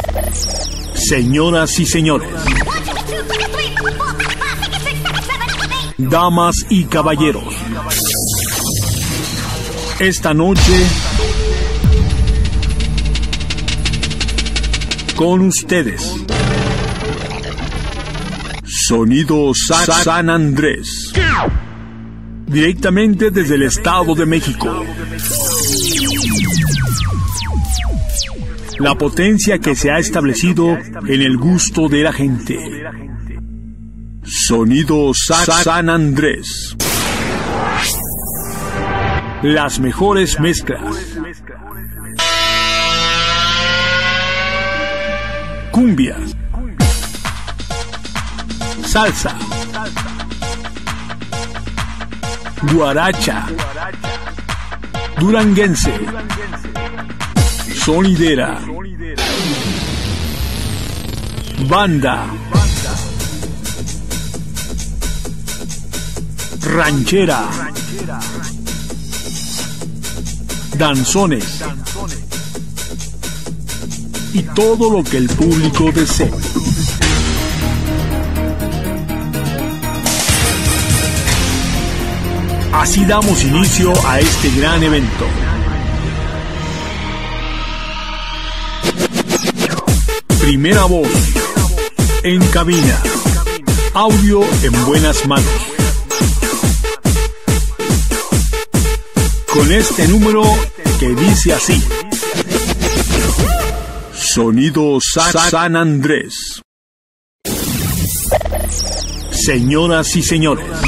Señoras y señores, damas y caballeros, esta noche con ustedes, Sonido San Andrés, directamente desde el Estado de México. La potencia que se ha establecido en el gusto de la gente. Sonido San Andrés. Las mejores mezclas. Cumbia. Salsa. Guaracha. Duranguense. Sonidera. Banda. Ranchera. Danzones. Y todo lo que el público desee. Así damos inicio a este gran evento. Primera voz en cabina. Audio en buenas manos. Con este número que dice así: Sonido San Andrés. Señoras y señores,